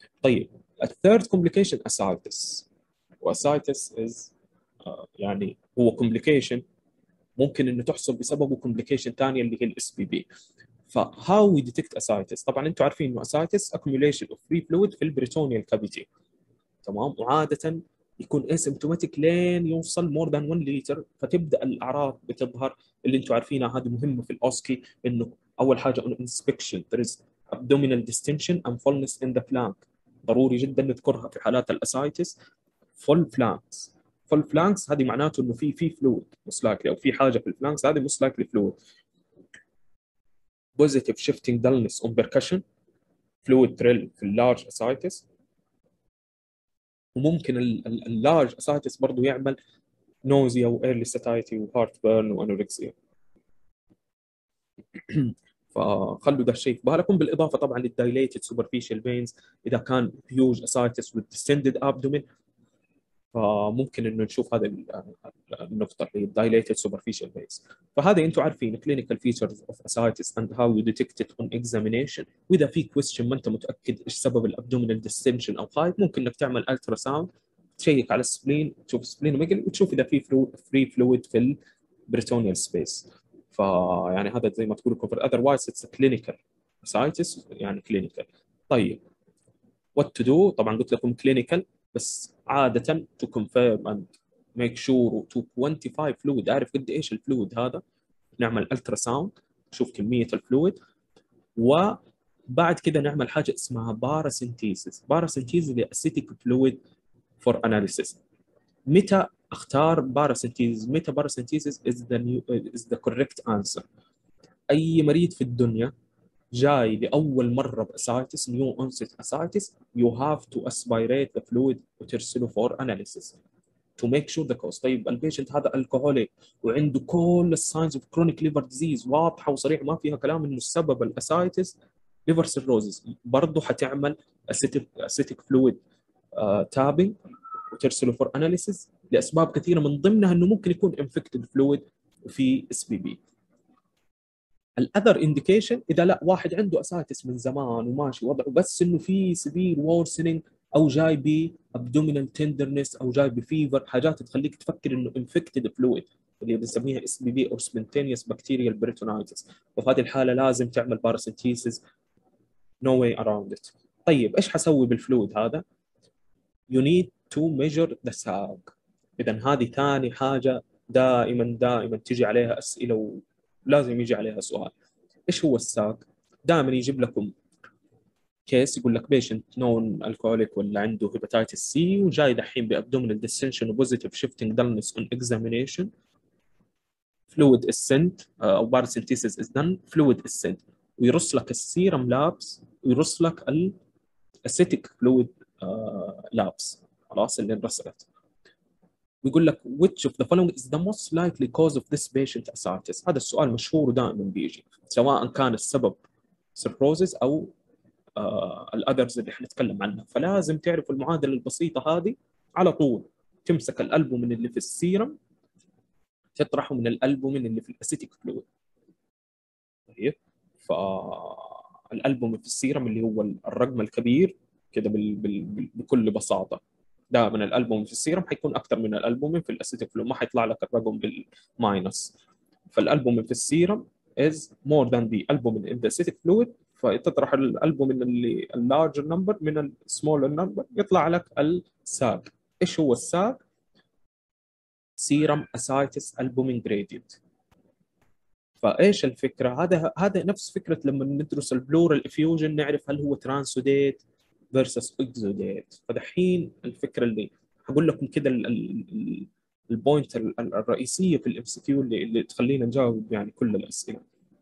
طيب الثيرد كومبليكيشن اسايتس، واسايتس از يعني هو كومبليكيشن ممكن انه تحصل بسببه كومبليكيشن ثانيه اللي هي الاس بي بي. فهاو وي ديتكت اسايتس، طبعا انتم عارفين انه اسايتس اكيوميليشن اوف فري فلويد في البريتونيال كافيتي، تمام، وعاده يكون اسيمتوماتيك لين يوصل مور ذان 1 لتر، فتبدا الاعراض بتظهر اللي انتم عارفينها. هذه مهمه في الاوسكي، انه اول حاجه on inspection there is abdominal distension and fullness in the flank، ضروري جدا نذكرها في حالات الاسايتس. فول فلانكس، فول فلانكس هذه معناته انه في فلويد موست لايكلي، او في حاجه في الفلانكس هذه موست لايكلي فلويد. بوزيتيف شيفتنج دلنس اون بيركشن، فلويد تريل في اللارج اسايتس. وممكن اللارج اسايتس برضه يعمل نوزيا وايرلي ساتايتي وهارت بيرن وانوركسيا. فخلوا ده الشيء في بالكم، بالاضافه طبعا للدايليتد سوبرفيشال فينز. اذا كان هيوج اسايتس والديستندد ابدومين، فممكن انه نشوف هذا النقطه اللي هي الدايليتد سوبرفيشال فينز. فهذا انتم عارفين كلينيكال فيتشرز اوف اسايتس اند هاو يو ديتكت ات اون اكزامينيشن. واذا في كويستشن ما انت متاكد ايش سبب الابدومينال ديستنشن او خايف، ممكن انك تعمل الترا ساوند، تشيك على السبلين، تشوف سبلين وتشوف اذا في فري فلويد في البريتونيال سبيس. فيعني هذا زي ما تقول كفر، اذروايز اتس كلينيكال اسايتس، يعني كلينيكال. طيب وات تو دو، طبعا قلت لكم كلينيكال، بس عاده تو كونفيرم اند ميك شور تو كوانتيفاي فلويد، اعرف قد ايش الفلويد هذا، نعمل الترا ساوند نشوف كميه الفلويد. وبعد كده نعمل حاجه اسمها باراسينتيسيس، باراسينتيسيس لاسيتيك فلويد فور اناليسيس. متى اختار باراسينتيسيس؟ متى باراسينتيسيس از ذا كوريكت انسر؟ اي مريض في الدنيا جاي لاول مره باسايتس، نيو اونست اسايتس، يو هاف تو اسبيريت ذا فلويد وترسله فور اناليسيس تو ميك شور ذا كوز. طيب البيشنت هذا الكحوليك وعنده كل الساينز اوف كرونيك ليفر ديزيز واضحه وصريحه، ما فيها كلام انه السبب الاسايتس ليفر سيروزز، برضه حتعمل اسيتيك فلويد تابنج وترسله فور اناليسيس لاسباب كثيره، من ضمنها انه ممكن يكون انفكتد فلويد في اس بي بي. الاذر انديكيشن، اذا لا واحد عنده اسايتس من زمان وماشي وضعه، بس انه في سيفير وورسنينج، او جاي ب ابدومينال تندرنس، او جاي بفيفر، حاجات تخليك تفكر انه انفكتد فلويد اللي بنسميها اس بي بي او سبنتينيوس بكتيريال بريتونايتس، وفي هذه الحاله لازم تعمل باراسينتيسيس، نو واي اراوند ات. طيب ايش حسوي بالفلويد هذا؟ you need to measure the sag. اذا هذه ثاني حاجه دائما تيجي عليها اسئله ولازم يجي عليها سؤال. ايش هو الساج؟ دائما يجيب لكم كيس يقول لك بيشنت نون الكوليك ولا عنده هيباتيتس سي، وجاي دحين بابدومينال ديسنشن وبوزيتيف شيفتنج دلنس اون اكزامينيشن، فلويد اسنت او باراسينتيسيس از دن، فلويد اسنت، ويرص لك السيرم لابس، ويرص لك الاسيتيك فلويد لابس، خلاص اللي انرسلت. بيقول لك which of the following is the most likely cause of this patient ascites. هذا السؤال مشهور ودائما بيجي، سواء كان السبب سيروزز او الاذرز اللي حنتكلم عنها. فلازم تعرفوا المعادله البسيطه هذه على طول. تمسك الالبومين اللي في السيرم تطرحه من الالبومين اللي في الاسيتيك فلويد. طيب فالالبوم في السيرم اللي هو الرقم الكبير كده بكل بساطه، دائما الالبوم في السيرم حيكون اكثر من الالبوم في الاسيتيك فلويد، ما حيطلع لك الرقم بالماينس. فالالبوم في السيرم is more than the album in the acidic fluid، فتطرح الالبوم اللي اللارجر نمبر من السمولر نمبر، يطلع لك الساج. ايش هو الساج؟ سيرم اسايتس البومين جريدينت. فايش الفكره؟ هذا نفس فكره لما ندرس البلورال افيوجن، نعرف هل هو ترانسوديت فيرسس اكزوديت. فدحين الفكره اللي هقول لكم كده البوينت الرئيسيه في الام سي كيو اللي تخلينا نجاوب يعني كل الاسئله.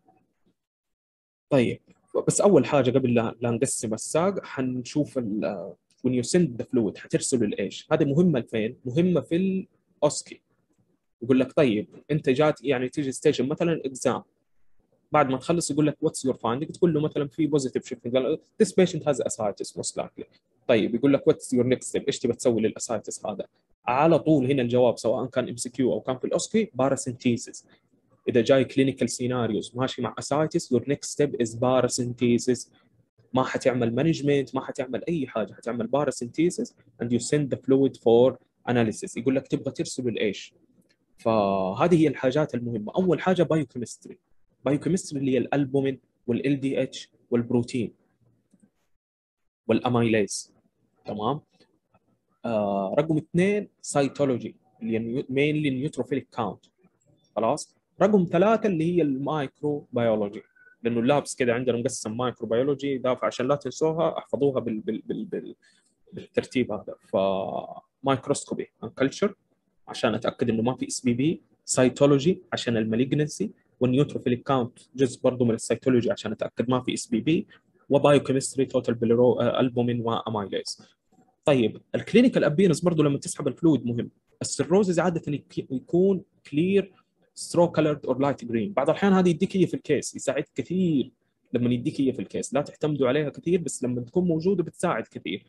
طيب بس اول حاجه قبل لا نقسم الساق، حنشوف when you send the fluid حترسله لايش. هذه مهمه لفين؟ مهمه في الاوسكي. يقول لك طيب انت جات يعني تيجي ستيشن مثلا اكزام، بعد ما تخلص يقول لك واتس يور فايندنج، تقول له مثلا في بوزيتيف شيفتنج، قال this patient has ascites most likely. طيب يقول لك واتس يور نكست ستيب، ايش تبي تسوي للاسايتس هذا؟ على طول هنا الجواب سواء كان ام سي كيو او كان في الاوسكي باراسينتيسيس. اذا جاي كلينيكال سيناريوز ماشي مع اسايتس، your next step is paracentesis. ما حتعمل مانجمنت، ما حتعمل اي حاجه، حتعمل باراسينثيسيس and you send the fluid for analysis. يقول لك تبغى ترسله لايش؟ فهذه هي الحاجات المهمه. اول حاجه بايوكيمستري. بايوكيمستري اللي هي الالبومين والال دي اتش والبروتين والاميليز. تمام. رقم اثنين سايتولوجي اللي هي مينلي نيوتروفيليك كاونت. خلاص. رقم ثلاثه اللي هي المايكرو بيولوجي، لانه اللابس كده عندنا مقسم مايكرو بيولوجي ده، فعشان لا تنسوها احفظوها بالترتيب هذا. فمايكروسكوبي كلتشر عشان اتاكد انه ما في اس بي بي، سايتولوجي عشان المالجنسي، والنيوتروفيليك كاونت جزء برضه من السيتولوجي عشان اتاكد ما في اس بي بي، وبايوكيمستري توتال بيلورو البومين واميليز. طيب الكلينيكال ابيرنس برضه لما تسحب الفلويد مهم. السيروزز عاده يكون كلير سترو كلرد اور لايت جرين. بعض الاحيان هذه يديك هي في الكيس، يساعد كثير لما يديك هي في الكيس. لا تعتمدوا عليها كثير، بس لما تكون موجوده بتساعد كثير.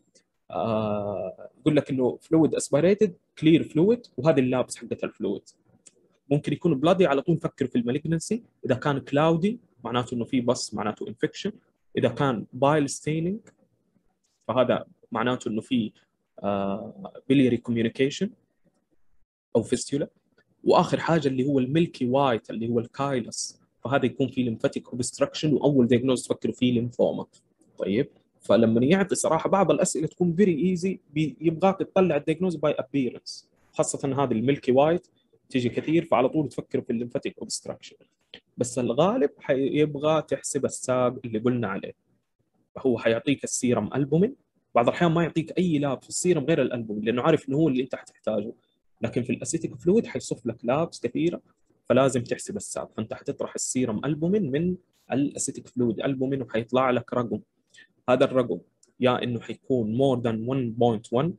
يقول لك انه فلويد اسبيريتد كلير فلويد، وهذه اللابس حقت الفلويد. ممكن يكون بلادي، على طول فكر في المالجنسي. اذا كان كلاودي معناته انه في بس، معناته انفكشن. اذا كان بايل ستيننج فهذا معناته انه في بيليري كوميونيكيشن او فيستولا. واخر حاجه اللي هو الميلكي وايت اللي هو الكايلس، فهذا يكون في ليمفاتيك اوبستراكشن، واول دياجنوز تفكروا فيه ليمفوما. طيب. فلما يعطي صراحه بعض الاسئله تكون فيري ايزي، يبغاك تطلع الدياجنوز باي ابيرنس، خاصه هذه الميلكي وايت تيجي كثير، فعلى طول تفكر في الليمفاتيك اوبستراكشن. بس الغالب يبغى تحسب الساق اللي قلنا عليه. هو حيعطيك السيرم البومين. بعض الاحيان ما يعطيك اي لاب في السيرم غير الالبومين، لانه عارف انه هو اللي انت حتحتاجه. لكن في الاسيتيك فلويد حيصف لك لابس كثيره، فلازم تحسب الساق. فانت حتطرح السيرم البومين من الاسيتيك فلويد البومين، وحيطلع لك رقم. هذا الرقم يا انه حيكون more than 1.1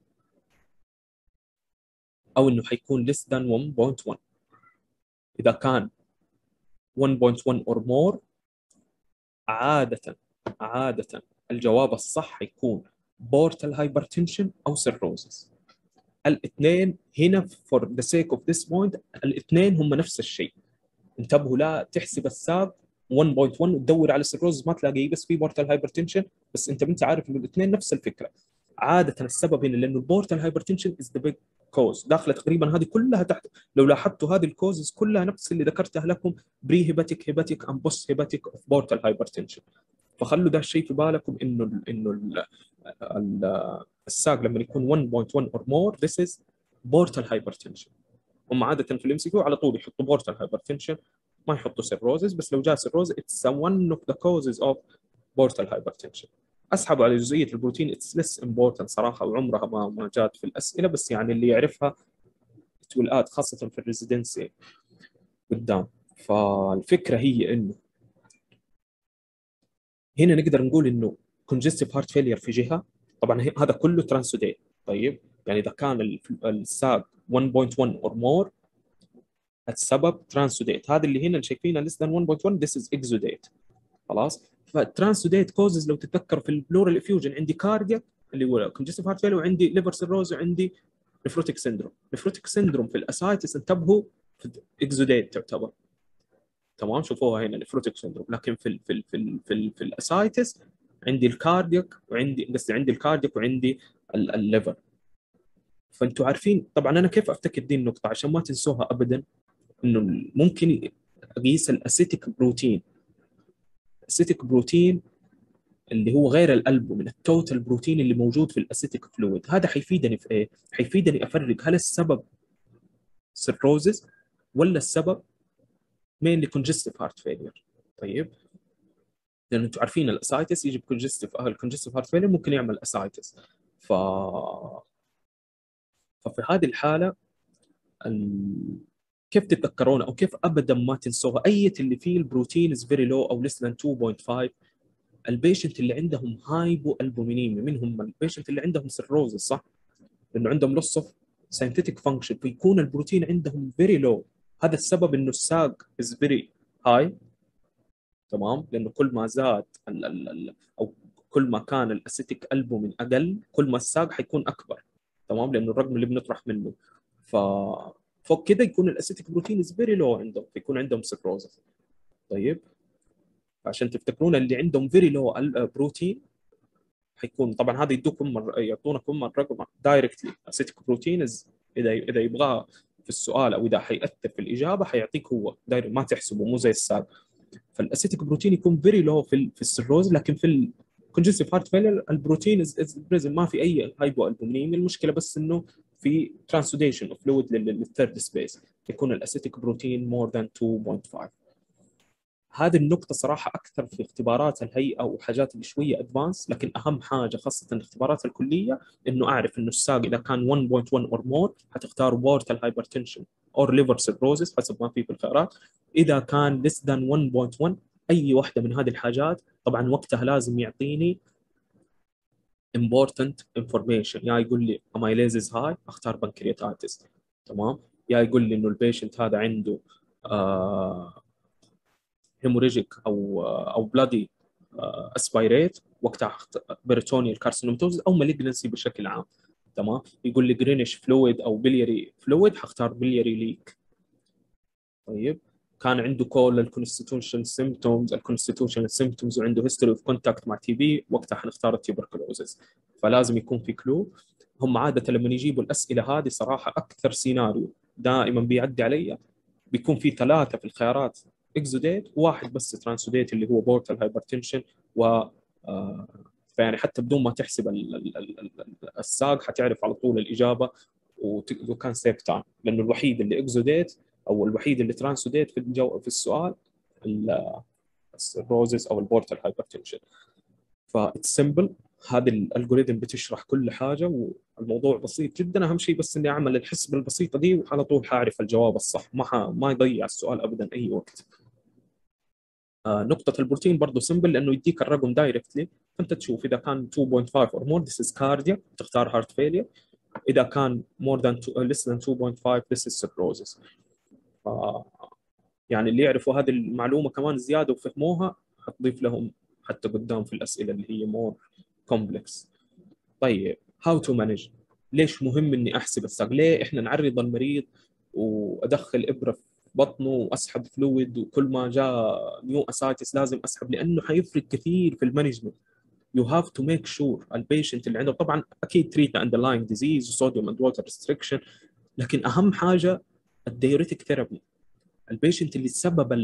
او انه حيكون less than 1.1. اذا كان 1.1 or more عاده الجواب الصح حيكون بورتال هايبرتنشن او سيروزس. الاثنين هنا for the sake of this point الاثنين هم نفس الشيء. انتبهوا، لا تحسب الساب 1.1 وتدور على السيروز ما تلاقيه، بس في بورتال هايبرتنشن. بس انت عارف انه الاثنين نفس الفكره. عاده السبب هنا لانه البورتال هايبرتنشن از ذا بيج كوز، داخله تقريبا هذه كلها تحت. لو لاحظتوا هذه الكوزز كلها نفس اللي ذكرتها لكم، بري هيباتيك، هيباتيك ام بوست هيباتيك اوف بورتال هايبرتنشن. فخلوا ده الشيء في بالكم، انه الساق لما يكون 1.1 or more this is portal hypertension. هم عاده في الام سي كيو على طول يحطوا بورتال هايبرتنشن، ما يحطوا سيروزز. بس لو جاء سيروز اتس one of the causes of portal hypertension. اسحبوا على جزئيه البروتين اتس ليس امبورتنت صراحه، وعمرها ما جات في الاسئله، بس يعني اللي يعرفها تولات خاصه في الريزيدنسي قدام. فالفكره هي انه هنا نقدر نقول انه congestive heart failure في جهه. طبعا هذا كله ترانسوديت. طيب يعني اذا كان الساق 1.1 or more السبب ترانسوديت. هذا اللي هنا اللي شايفينه less than 1.1 this is exudate. خلاص. فالترانسوديت كوزز لو تتذكر في البلورال افيوجن عندي كاردياك اللي هو congestive heart failure، وعندي ليفر سيروز، وعندي نفروتيك سيندروم. نفروتيك سيندروم في الاسايتس انتبهوا في اكزوديت تعتبر. تمام. شوفوها هنا نفروتيك سيندروم. لكن في الاسايتس عندي الكاردياك، وعندي قصدي عندي الكاردياك وعندي الليفر. فانتوا عارفين طبعا انا كيف افتكر دي النقطه عشان ما تنسوها ابدا، انه ممكن اقيس الاسيتيك بروتين. الاسيتيك بروتين اللي هو غير الالبومين، التوتال بروتين اللي موجود في الاسيتيك فلويد. هذا حيفيدني في ايه؟ حيفيدني افرق هل السبب سيروزز ولا السبب مينلي كونجستيف هارت فيلير. طيب. لان انتم عارفين الاسايتس يجي بكونجستيف، الكونجستيف هارت فيلير ممكن يعمل اسايتس. ف ففي هذه الحاله كيف تتذكرون او كيف ابدا ما تنسوها؟ اي اللي فيه البروتين از فيري لو او ليس ذان 2.5. البيشنت اللي عندهم هايبو البومينيميا منهم البيشنت اللي عندهم سيروزس، صح؟ لانه عندهم لوس اوف ساينثيتك فانكشن، فيكون البروتين عندهم فيري لو. هذا السبب انه الساق از فيري هاي. تمام. لانه كل ما زاد او كل ما كان الاسيتيك البومين اقل، كل ما الساق حيكون اكبر. تمام. لانه الرقم اللي بنطرح منه ف فوق كده يكون الاسيتيك بروتين از فيري لو عندهم، فيكون عندهم سكروزس. طيب. فعشان تفتكرون اللي عندهم فيري لو بروتين حيكون طبعا هذا يعطونكم الرقم دايركتلي اسيتيك بروتين اذا يبغاه في السؤال او اذا حيأثر في الاجابه حيعطيك هو دايركت ما تحسبه مو زي السابق. فالاسيتيك بروتين يكون فيري لو في السيروز، لكن في الكونجستيف هارت فيلر البروتين از بريزنت، ما في اي هايبو البومينيميا. المشكله بس انه في ترانسوديشن اوف فلويد للثيرد سبيس يكون الاسيتيك بروتين مور ذان 2.5. هذه النقطة صراحة أكثر في اختبارات الهيئة وحاجات اللي شوية أدفانس، لكن أهم حاجة خاصة الاختبارات الكلية إنه أعرف إنه الساق إذا كان 1.1 or more حتختار بورتال هايبرتنشن أو ليفر سيروزس حسب ما في الخيارات. إذا كان less than 1.1 أي واحدة من هذه الحاجات طبعا وقتها لازم يعطيني important information، يا يقول لي amylases high أختار بنكرياتايتس، تمام، يا يقول لي إنه البيشنت هذا عنده هيموريجيك او بلادي اسبيريت وقتها بريتونيال كارسينوماتوز او مالجنسي بشكل عام، تمام. يقول لي جرينش فلويد او بلياري فلويد حختار بلياري ليك. طيب كان عنده كول الكونستيتوشن سيمبتومز وعنده هيستوري اوف كونتاكت مع تي بي وقتها حنختار التيوبركلوزز. فلازم يكون في كلو. هم عاده لما يجيبوا الاسئله هذه صراحه اكثر سيناريو دائما بيعدي علي بيكون في ثلاثه في الخيارات اكزوديت، واحد بس ترانسوديت اللي هو بورتال هايبرتنشن و فيعني حتى بدون ما تحسب الساق حتعرف على طول الاجابه وكان سيف تايم، لانه الوحيد اللي اكزوديت او الوحيد اللي ترانسوديت في السؤال الروزز او البورتال هايبرتنشن. فاتس سمبل، هذه الالجوريثم بتشرح كل حاجه والموضوع بسيط جدا. اهم شيء بس اني اعمل الحسبه البسيطه دي وعلى طول حاعرف الجواب الصح، ما يضيع السؤال ابدا اي وقت. نقطة البروتين برضه سمبل لأنه يديك الرقم دايركتلي، فأنت تشوف إذا كان 2.5 or more this is cardiac تختار heart failure، إذا كان more than less than 2.5 this is cirrhosis. يعني اللي يعرفوا هذه المعلومة كمان زيادة وفهموها هتضيف لهم حتى قدام في الأسئلة اللي هي more complex. طيب how to manage، ليش مهم إني أحسب الساق؟ ليه إحنا نعرض المريض وأدخل إبرة في بطنه وأسحب فلويد وكل ما جاء نيو أسايتس لازم أسحب؟ لأنه حيفرق كثير في المانجمنت. You have to make sure البيشنت اللي عنده طبعا أكيد treat the underlying disease sodium and water restriction، لكن أهم حاجة الديوريتك ثيرابي. البيشنت اللي سبب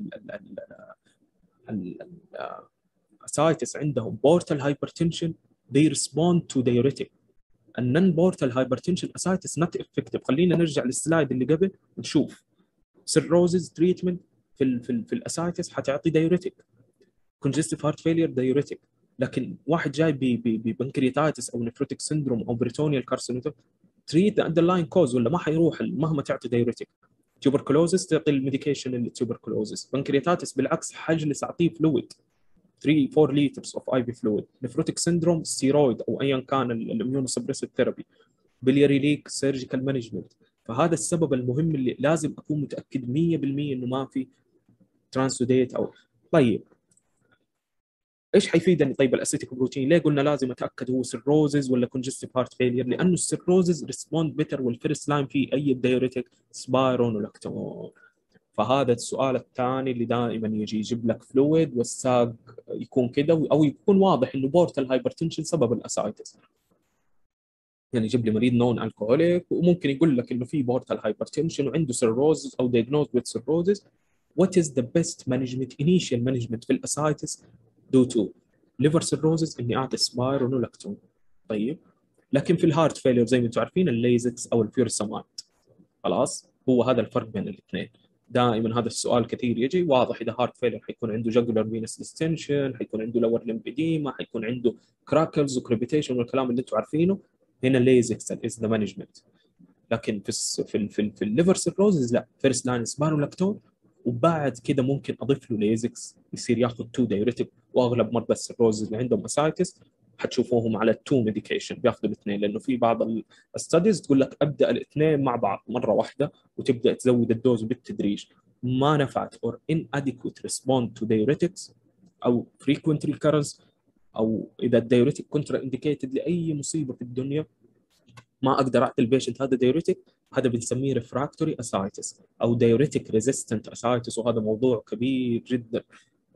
الاسايتس عندهم بورتال هايبرتنشن they respond to diuretic. النون بورتال هايبرتنشن اسايتس not effective. خلينا نرجع للسلايد اللي قبل نشوف سيروزز تريتمنت في الاسايتس حتعطي دايوريتك، كونجستيف هارت فيلير دايوريتك، لكن واحد جاي ببنكرياتايتس او نفروتيك سندروم او بريتونيال كارسينوما تريت ذا اندرلاين كوز ولا ما حيروح مهما تعطي دايوريتك. تيوبركلوزس تعطي الميديكيشن للتيوبركلوزس، بنكرياتايتس بالعكس حجلس اعطيه فلويد 3 4 لترز اوف اي في فلويد، نفروتيك سندروم ستيرويد او ايا كان الاميونو سبريسيف ثيرابي، بلياري ليك سيرجيكال مانجمنت. فهذا السبب المهم اللي لازم اكون متاكد 100% انه ما في ترانسوديت او. طيب ايش حيفيدني طيب الاسيتيك بروتين؟ ليه قلنا لازم اتاكد هو سيروزز ولا كونجستيف هارت فيلير؟ لانه السيروزز ريسبوند بيتر والفيرست لاين في اي دايوريتك سبايرون ولاكتون. فهذا السؤال الثاني اللي دائما يجي يجيب لك فلويد والساق يكون كده او يكون واضح انه بورتال هايبرتنشن سبب الاسايتس. يعني يجيب لي مريض نون الكحوليك وممكن يقول لك انه في بورتال هايبرتنشن وعنده سيروزز او دايجنوز وذ سيروزز. وات از ذا بيست مانجمنت انيشال مانجمنت في الاسايتس دو تو ليفر سيروزز اني اعطي سبايرونولاكتون. طيب لكن في الهارت فيلير زي ما انتم عارفين الليزكس او الفيورسامايد. خلاص هو هذا الفرق بين الاثنين. دائما هذا السؤال كثير يجي واضح اذا هارت فيلر حيكون عنده جاجولار فينس ديستنشن، حيكون عنده لور لمبيديما، حيكون عنده كراكلز وكريبيتيشن والكلام اللي انتم عارفينه. هنا ليزكس از ذا مانجمنت. لكن في الليفر سيروزز لا، فيرست لاين سبارولاكتون وبعد كده ممكن اضيف له ليزكس يصير ياخذ 2 دايوريتك. واغلب مرضى السيروزز اللي عندهم اسايتس حتشوفوهم على 2 ميديكيشن بياخذوا الاثنين، لانه في بعض الستاديز تقول لك ابدا الاثنين مع بعض مره واحده وتبدا تزود الدوز بالتدريج. ما نفعت or inadequate respond to diuretics او frequent recurrence او اذا الدايوريتك كونترا انديكيتد لاي مصيبه في الدنيا ما اقدر اعطي البيشنت هذا دايوريتك. هذا بنسميه ريفراكتوري اسايتس او دايوريتك ريزيستنت اسايتس، وهذا موضوع كبير جدا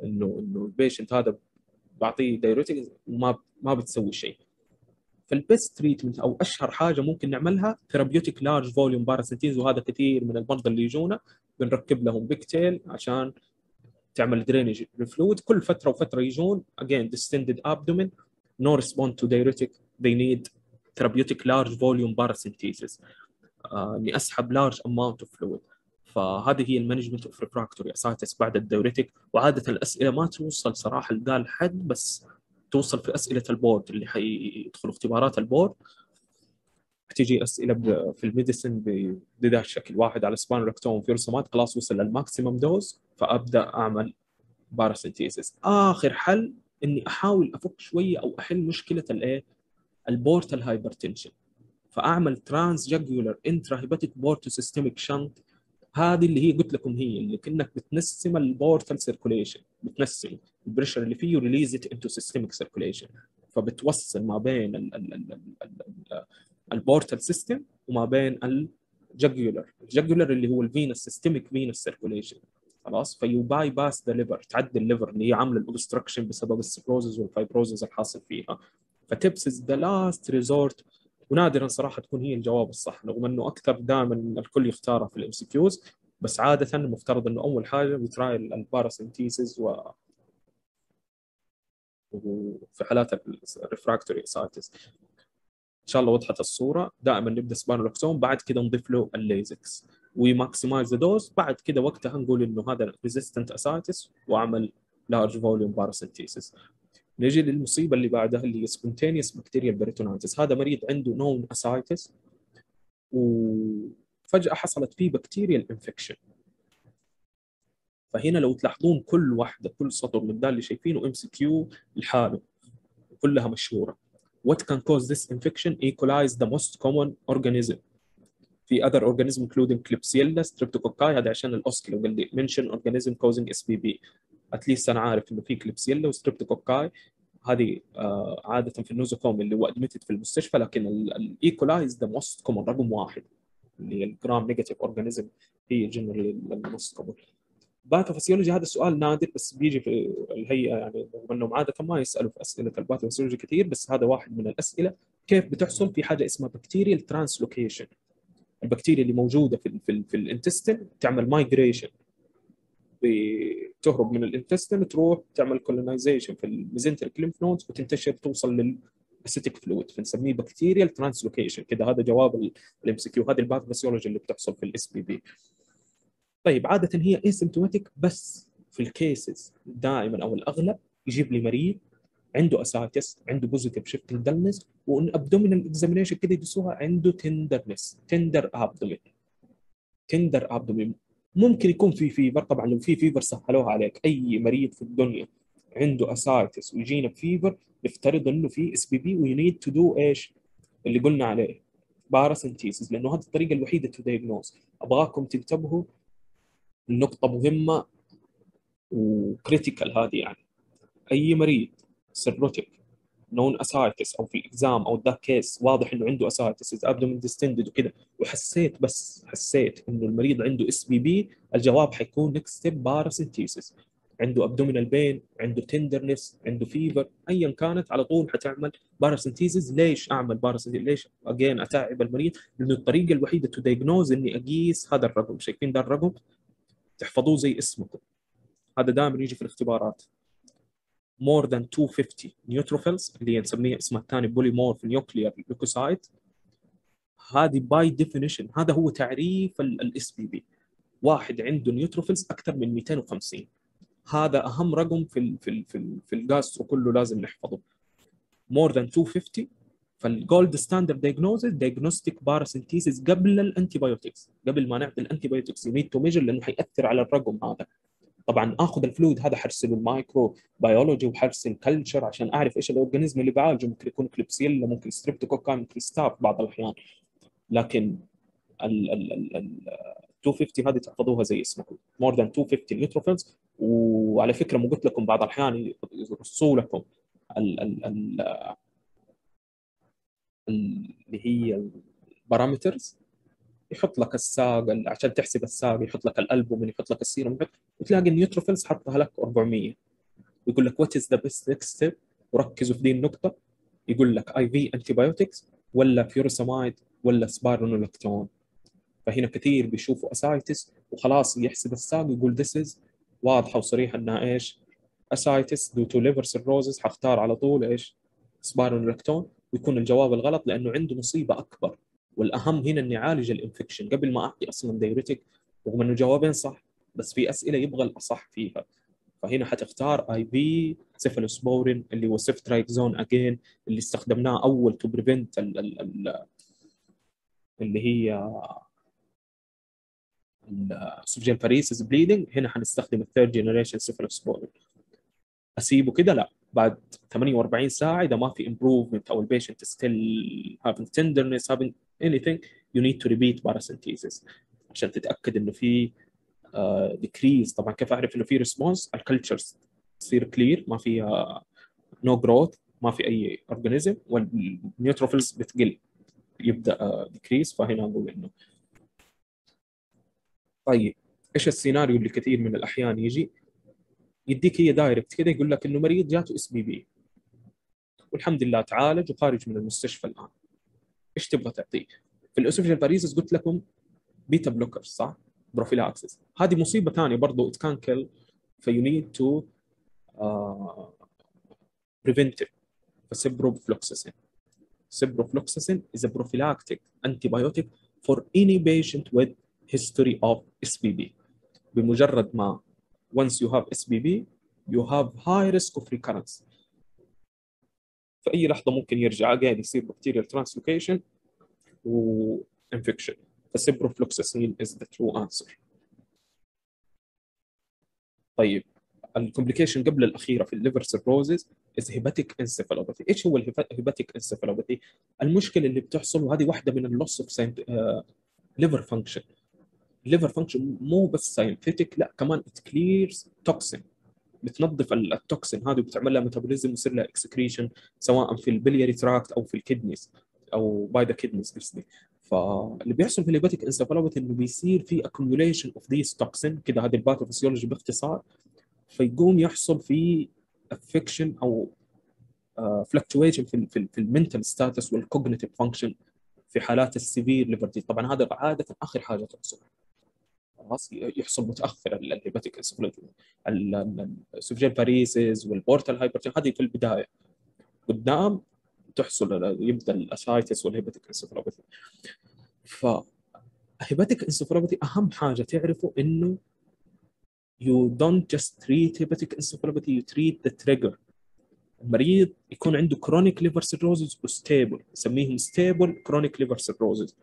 انه البيشنت هذا بعطيه دايوريتك وما بتسوي شيء. فالبيست تريتمنت او اشهر حاجه ممكن نعملها ثيرابيوتيك لارج فوليوم باراسينتيز، وهذا كثير من المرضى اللي يجونا بنركب لهم بيكتيل عشان تعمل درينج للفلويد. كل فتره وفتره يجون again distended abdomen no respond to diuretic they need therapeutic large volume paracentesis اني اسحب large amount of fluid. فهذه هي المانجمنت اوف ريفراكتوري اسايتس بعد الدايوريتك. وعاده الاسئله ما توصل صراحه لذا الحد، بس توصل في اسئله البورد اللي حيدخلوا اختبارات البورد. تيجي اسئله في الميديسن بذا الشكل: واحد على سبان ريكتوم في رسومات خلاص وصل للماكسيمم دوز، فابدا اعمل باراسينثيسيس. اخر حل اني احاول افك شويه او احل مشكله الايه، البورتال هايبرتنشن، فاعمل ترانس جاجولار انترا هيباتيك بورتو سيستميك شنت. هذه اللي هي قلت لكم هي اللي كانك بتنسم البورتال سيركوليشن، بتنسم البريشر اللي فيه ريليز ات انتو سيستميك سيركوليشن، فبتوصل ما بين البورتال سيستم وما بين الجاجولار اللي هو الفينس سيستميك فينس سيركوليشن. خلاص، فيو باي باس ذا ليفر، تعدي الليفر اللي هي عامله الاوبستراكشن بسبب السكروزز والفايبروزز الحاصل فيها. فتبس از ذا لاست ريزورت، ونادرا صراحه تكون هي الجواب الصح، رغم انه اكثر دائما الكل يختارها في الام سي كيوز، بس عاده المفترض انه اول حاجه بتراي الباراسينثيسيس وفي حالات الريفراكتوري اسايتس. ان شاء الله وضحت الصوره. دائما نبدا سبانولوكسون، بعد كده نضيف له الليزكس وماكسمايز ذا دوز. بعد كده وقتها نقول انه هذا ريزيستنت اسايتس واعمل لارج فوليوم باراسينثيسيس. نجي للمصيبه اللي بعدها اللي هي سبونتينيوس بكتيريال بيريتونايتس. هذا مريض عنده نون اسايتس وفجاه حصلت فيه بكتيريال انفكشن. فهنا لو تلاحظون كل واحده كل سطر من ده اللي شايفينه ام سي كيو لحاله، كلها مشهوره. What can cause this infection? E. coli is the most common organism. في other organism including Klebsiella, Streptococci. هذا عشان الاوسكي لو قال لي mention organism causing SBB. اتليست انا عارف انه في كليبسيلا وستريبتوكوكاي. هذه عاده في النوزوكوم اللي هو ادمتد في المستشفى، لكن الايكولاي از ذا موست كومن، رقم واحد، اللي هي الجرام نيجاتيف اورجانيزم، هي جنرالي الموست كومن. باثوفيسيولوجي هذا السؤال نادر بس بيجي في الهيئه، يعني رغم انهم عاده ما يسالوا في اسئله الباثوفيسيولوجي كثير، بس هذا واحد من الاسئله. كيف بتحصل في حاجه اسمها بكتيريال ترانسلوكيشن؟ البكتيريا اللي موجوده في الانتستين تعمل مايجريشن، بتهرب من الانتستين تروح تعمل كولونايزيشن في الميزنتريك ليمف نودز وتنتشر توصل للاسيتيك فلويد، فنسميه بكتيريال ترانسلوكيشن كده. هذا جواب الام سي كيو. هذه الباثوفيسيولوجي اللي بتحصل في الاس بي بي. طيب عاده هي اسيمتوماتيك، بس في الكيسز دائما او الاغلب يجيب لي مريض عنده اسايتس، عنده بوزيتيف شيفتنج دلنس، وان ابدومينال اكزامينيشن كده يدرسوها عنده تندرنس، تندر ابدومين. تندر ابدومين ممكن يكون في فيفر. طبعا لو في فيفر سهلوها عليك، اي مريض في الدنيا عنده اسايتس ويجينا بفيفر نفترض انه في اس بي بي وي نيد تو دو ايش اللي قلنا عليه، باراسينثيسيس، لانه هذه الطريقه الوحيده تو دايجنوز. ابغاكم تنتبهوا النقطه مهمه وكريتيكال هذه، يعني اي مريض سيروتيك نون اسايتس او في الاكزام او ذا كيس واضح انه عنده اسايتس ابدومين ديستندد وكذا، وحسيت بس حسيت انه المريض عنده اس بي بي، الجواب حيكون نكست ستيب باراسينثيسيس. عنده ابدومينال بين، عنده تندرنس، عنده فيفر، ايا كانت على طول حتعمل باراسينثيسيس. ليش اعمل باراسينثيسيس؟ ليش اجين اتعب المريض؟ لانه الطريقه الوحيده تو دايجنوز اني اقيس هذا الرقم. شايفين ده الرقم؟ تحفظوه زي اسمكم. هذا دائما يجي في الاختبارات. more than 250 neutrophils اللي نسميه اسمها الثاني بوليمورف نيوكليير ليوكوسايت. هذه باي ديفينيشن هذا هو تعريف الاس بي بي. واحد عنده نيوتروفيلز اكثر من 250. هذا اهم رقم في الجاسترو كله لازم نحفظه. more than 250. فالجولد ستاندرد دايجنوستيك باراسينثيسيس قبل الانتيبيوتكس، قبل ما نعطي الانتيبيوتكس يو نيد تو ميجر، لانه حيأثر على الرقم هذا. طبعا اخذ الفلويد هذا حرسله المايكرو بيولوجي وحرسل كلتشر عشان اعرف ايش الاورجانيزم اللي بعالجه. ممكن يكون كليبسيلا، ممكن ستريبتوكوكا، ممكن ستاف بعض الاحيان. لكن ال 250 هذه تحفظوها زي اسمكم، مور ذان 250 نيوتروفيلز. وعلى فكره مو قلت لكم بعض الاحيان يرصوا لكم اللي هي البارامترز، يحط لك الساق عشان تحسب الساق، يحط لك الالبومين، يحط لك السيروم، وتلاقي النيوتروفيلز حطها لك 400. ويقول لك وات از ذا بيست نكست ستيب، وركزوا في دي النقطه. يقول لك اي في انتي بايوتكس ولا فيورسامايد ولا سبايرونولكتون. فهنا كثير بيشوفوا اسايتس وخلاص يحسب الساق ويقول ذس از واضحه وصريحه انها ايش؟ اسايتس دو تو ليفر سيروزز، حختار على طول ايش؟ سبايرونولكتون. ويكون الجواب الغلط لانه عنده مصيبه اكبر، والاهم هنا اني اعالج الانفكشن قبل ما اعطي اصلا دايوريتك. رغم انه جوابين صح بس في اسئله يبغى الاصح فيها. فهنا حتختار اي في سيفالوسبورين اللي هو سيفترايكزون اجين، اللي استخدمناه اول تو بريفنت اللي هي السوفجين باريسيس بليدنج. هنا حنستخدم الثيرد جنريشن سيفالوسبورين. اسيبه كده؟ لا، بعد 48 ساعه اذا ما في امبروفمنت او البيشنت ستيل having tenderness having anything you need to repeat paracentesis عشان تتاكد انه في ديكريز. طبعا كيف اعرف انه في ريسبونس؟ الكلتشرز تصير كلير، ما فيها نو جروث، ما في اي اورجانيزم، والنيوتروفيلز بتقل، يبدا ديكريز. فهنا اقول انه طيب ايش السيناريو اللي كثير من الاحيان يجي؟ يديك هي دايركت كده، يقول لك انه مريض جاته اس بي بي والحمد لله تعالج وخارج من المستشفى الان. ايش تبغى تعطيه؟ في الاسوفيجال باريزس قلت لكم بيتا بلوكر صح؟ بروفيلاكسس. هذه مصيبه ثانيه برضه ات كان كيل، فيو نيد تو بريفنت. فسيبروفلوكساسين. Ciprofloxacin is a prophylactic antibiotic for any patient with history of SBB. بمجرد ما once you have SBB you have high risk of recurrence. في أي لحظة ممكن يرجع قاعد يصير bacterial translocation و infection. فالسيبروفلوكساسين is the true answer. طيب الكومبليكيشن قبل الأخيرة في الليفر سيروزز is hepatic encephalopathy. ايش هو الهيباتيك encephalopathy؟ المشكلة اللي بتحصل، وهذه واحدة من اللوس اوف ليفر فانكشن. الليفر فانكشن مو بس ساينثيتك، لا كمان ات كليرز توكسين، بتنظف التوكسين هذه وبتعمل لها ميتابوليزم ويصير لها اكسكريشن سواء في البلياري تراكت او في الكدنيز او باي ذا كدنيز قصدي. فاللي بيحصل في الهيباتيك انسفالوباثي انه بيصير في accumulation اوف ذيس توكسين كده، هذه الباثوفيسيولوجي باختصار. فيقوم يحصل في افكشن او فلكتويشن في المنتال ستاتس والكوجنيتيف فانكشن في حالات السيفير ليفر ديز. طبعا هذا عاده اخر حاجه تحصل، خلاص يحصل متاخر الهيباتيك انسفالوباثي. السوفجين باريسيس والبورتال هايبرتين هذه في البدايه، قدام تحصل يبدا الاسايتس والهيباتيك انسفالوباثي. فهيباتيك انسفالوباثي اهم حاجه تعرفوا انه you don't just treat hepatic encephalopathy, you treat the trigger. المريض يكون عنده chronic liver cirrhosis وستيبل، نسميهم stable chronic liver cirrhosis.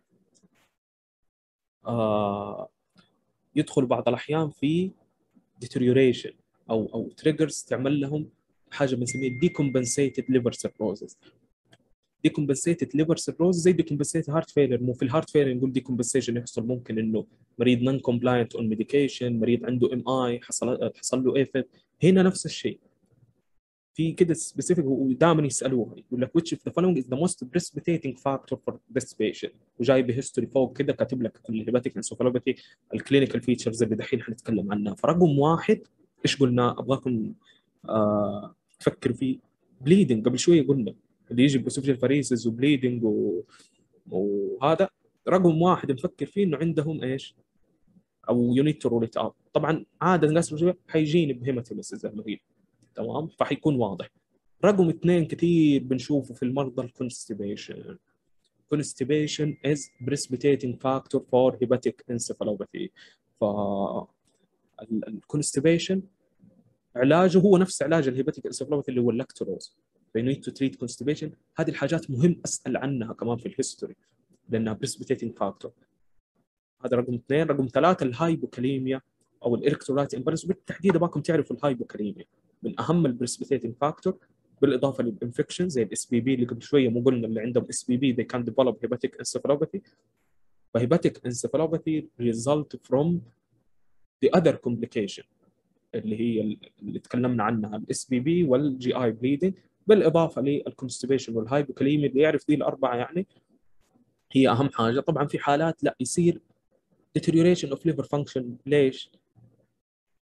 يدخل بعض الأحيان في deterioration أو triggers تعمل لهم حاجة بنسميها decompensated liver cirrhosis. decompensated liver cirrhosis زي decompensated heart failure. مو في الهارت فيلر نقول decompensation يحصل ممكن إنه مريض non compliant on medication، مريض عنده MI حصل له AFib. هنا نفس الشيء في كده سبيسيفيك، ودائما يسالوها يقول لك which of the following is the most precipitating factor for this patient، وجايب هيستوري فوق كده كاتب لك الهيباتيك انسوفالوباثي الكلينيكال فيتشرز اللي دحين حنتكلم عنها. فرقم واحد ايش قلنا؟ ابغاكم تفكروا فيه. بليدنج قبل شويه قلنا اللي يجي بسوفجين فاريسز وبليدنج وهذا رقم واحد نفكر فيه انه عندهم ايش؟ او يونيت تو رول ات اوت. طبعا عاده الناس حيجيني بهيماتيمسز المريض، تمام، فحيكون واضح. رقم اثنين كثير بنشوفه في المرضى الكونستيبيشن. constipation is precipitating factor for hepatic encephalopathy. ف الكونستيبيشن علاجه هو نفس علاج الهيباتيك انسفالوباثي اللي هو اللاكتوز. فيو نيد تو تريت كونستيبيشن. هذه الحاجات مهم اسال عنها كمان في الهيستوري لانها precipitating factor. هذا رقم اثنين. رقم ثلاثه الهايبوكاليميا او الالكترولايت امبالانس، بالتحديد ابغاكم تعرفوا الهايبوكاليميا من اهم البريسبيتيتنج فاكتور، بالاضافه للانفكشن زي الاس بي بي اللي قبل شويه مو قلنا اللي عندهم اس بي بي they can develop hepatic encephalopathy. فهيباتيك encephalopathy result from the other complication اللي هي اللي تكلمنا عنها الاس بي بي والجي اي بليدنج، بالاضافه للكونستيبيشن والهايبوكاليميا. اللي يعرف دي الاربعه يعني هي اهم حاجه. طبعا في حالات لا يصير deterioration of liver function. ليش؟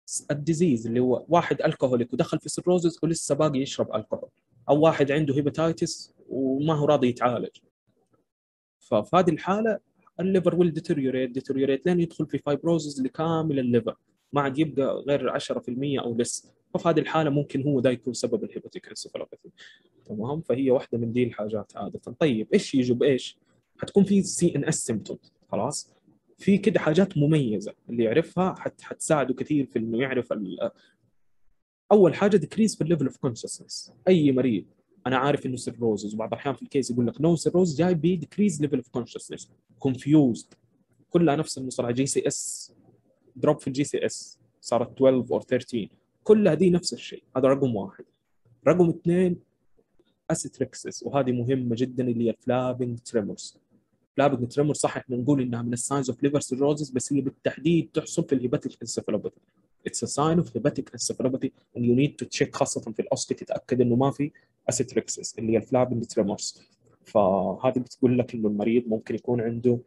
الديزيز اللي هو واحد الكهوليك ودخل في سيروزز ولسه باقي يشرب الكحول، او واحد عنده هيباتايتس وما هو راضي يتعالج. ففي هذه الحاله الليفر ويل ديتوريوريت لين يدخل في فايبروزز لكامل الليفر، ما عاد يبقى غير 10% او لسه. ففي هذه الحاله ممكن هو ده يكون سبب الهيباتيك انسفالوباثي. تمام، فهي واحده من دي الحاجات عاده. طيب ايش يجوا بايش؟ حتكون في سي ان اس سيمبتوم. خلاص، في كده حاجات مميزه اللي يعرفها حتساعده كثير في انه يعرف اول حاجه ديكريز في الليفل اوف كونشسنس. اي مريض انا عارف انه سيروزز، وبعض الاحيان في الكيس يقول لك نو سيروز جاي بي ديكريز ليفل اوف كونشسنس، كونفيوزد، كلها نفس المصطلح. جي سي اس، دروب في الجي سي اس صارت 12 او 13، كلها دي نفس الشيء. هذا رقم واحد. رقم اثنين اسيتريكسس، وهذه مهمه جدا، اللي هي فلابنج تريمورز. فلابنج تريمورز صح احنا نقول انها من الساينز اوف ليفر سيروزز، بس هي بالتحديد تحصل في الهيباتيك انسفالوباثي. It's a sign of hepatic encephalopathy and you need to check، خاصة في الأوسكي تتأكد إنه ما في أسيتريكسس اللي هي الفلابنج تريمورز. فهذه بتقول لك إنه المريض ممكن يكون عنده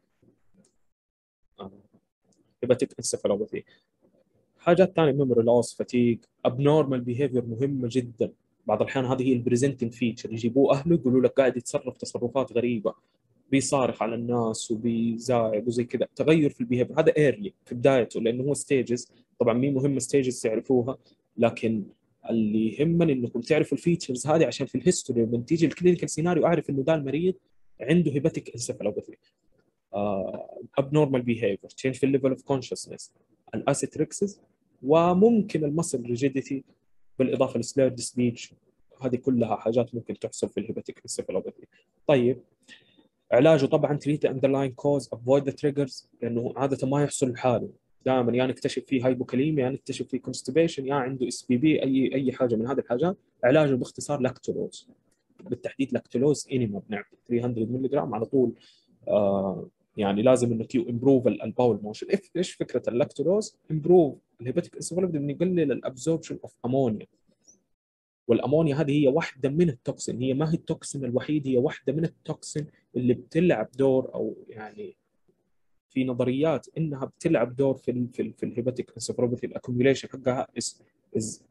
hepatic encephalopathy. حاجات ثانية memory loss، fatigue، abnormal behavior مهمة جدا. بعض الأحيان هذه هي البريزنتنج فيتشر، يجيبوه أهله يقولوا لك قاعد يتصرف تصرفات غريبة، بيصارخ على الناس وبيزاعق وزي كذا. تغير في البيهيفير هذا ايرلي في بدايته، لانه هو ستيجز. طبعا مين مهم ستيجز تعرفوها، لكن اللي يهمني انكم تعرفوا الفيتشرز هذه، عشان في الهيستوري لما تيجي الكلينيكال سيناريو اعرف انه ده المريض عنده هيباتيك انسفالوباثي. abnormal behavior، change في الليفل اوف كونشسنس، الاسيتريكسز، وممكن المسل ريجيديتي، بالاضافه لسليرد سبيتش. هذه كلها حاجات ممكن تحصل في الهيباتيك انسفالوباثي. طيب علاجه طبعا تريت اندرلاين كوز، افويد ذا تريجرز، لانه عاده ما يحصل لحاله. دائما يا نكتشف فيه هايبوكاليميا، يا نكتشف فيه كونستيبيشن، يا عنده اس بي بي، اي حاجه من هذه الحاجات. علاجه باختصار لاكتولوز، بالتحديد لاكتولوز انيما، بنعمل 300 ملغ على طول. يعني لازم انه تو امبروف الباول موشن. ايش فكره اللاكتولوز؟ امبروف الهيباتيك انسفالوباثي، انه يقلل الابزوربشن اوف امونيا. والامونيا هذه هي واحده من التوكسين، هي ما هي التوكسين الوحيد، هي واحده من التوكسين اللي بتلعب دور، او يعني في نظريات انها بتلعب دور في الهيباتيك انسفالوباثي. الاكوميوليشن حقها از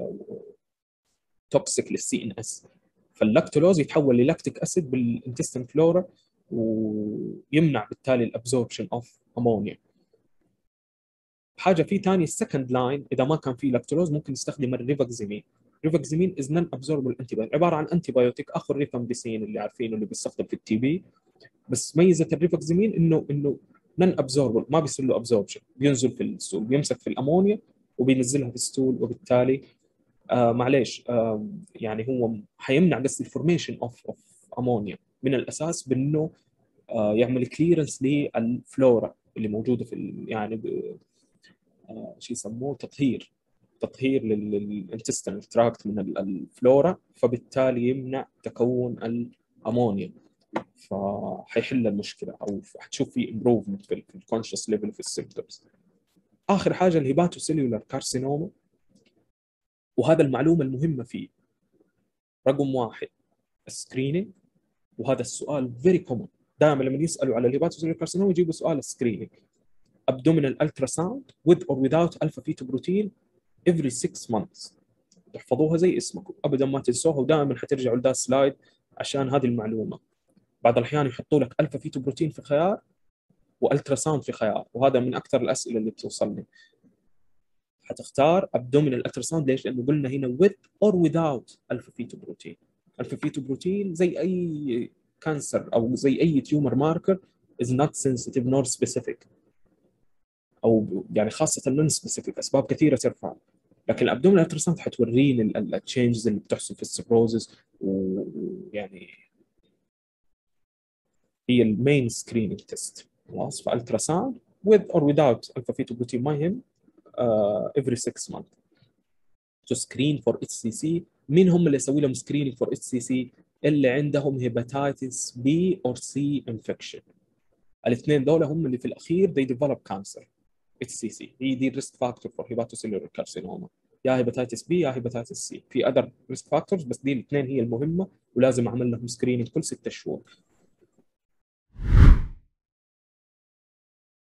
توكسيك للسي ان اس. فاللاكتولوز يتحول للاكتيك اسيد بالانتستين فلورا، ويمنع بالتالي الابزوربشن اوف امونيا. حاجه في ثاني السكند لاين، اذا ما كان في لاكتولوز ممكن نستخدم الريفاكزيمين. ريفاكزيمين از نون ابزوربل انتي بايوتيك، عباره عن انتي بايوتيك اخو الريفامبيسين اللي عارفينه اللي بيستخدم في التي بي. بس ميزه الريفاكزيمين انه نون ابزوربل، ما بيصير له ابزوربشن، بينزل في الستول، بيمسك في الامونيا وبينزلها في الستول، وبالتالي معليش يعني هو حيمنع بس الفورميشن اوف امونيا من الاساس، بانه يعمل كليرنس للفلورا اللي موجوده في يعني شو يسموه، تطهير للانتستينال تراكت من الفلورا، فبالتالي يمنع تكون الامونيا، فحيحل المشكله، او حتشوف في امبروفمنت في الكونشس ليفل في السيمبتومز. اخر حاجه الهيباتو سيلولار كارسينوما، وهذا المعلومه المهمه فيه. رقم واحد السكرينينج، وهذا السؤال فيري كومن، دائما لما يسالوا على الهيباتو سيلولار كارسينوما يجيبوا سؤال السكرينينج. abdominal ultrasound with or without alpha fetoprotein every 6 months. تحفظوها زي اسمكم ابدا ما تنسوها، ودائما حترجعوا لذا السلايد عشان هذه المعلومه. بعض الاحيان يحطوا لك الفا فيتو بروتين في خيار والترا ساوند في خيار، وهذا من اكثر الاسئله اللي بتوصلني. حتختار ابدومينال الترا ساوند، ليش؟ لانه قلنا هنا with or without الفا فيتو بروتين. الفا فيتو بروتين زي اي كانسر او زي اي تيومر ماركر is not sensitive nor specific، او يعني خاصه نون سبيسيفيك، اسباب كثيره ترفع. لكن الابدومينال الترا ساوند حتوريني التشينجز اللي بتحصل في السبروزز، ويعني هي المين سكريننج تيست. خلاص، فالترا ساوند with or without الفا فيتو بروتين ما يهم every 6 months to screen for HCC. مين هم اللي يسوي لهم screening for HCC؟ اللي عندهم هيباتيتس B or C infection. الاثنين دول هم اللي في الاخير they develop cancer. HCC هي دي الريسك فاكتور فور هيباتوسيلولار كارسينوما، يا هيباتيتس بي يا هيباتيتس سي. في اذر ريسك فاكتورز بس دي الاثنين هي المهمه، ولازم اعمل لهم سكريننج كل 6 شهور.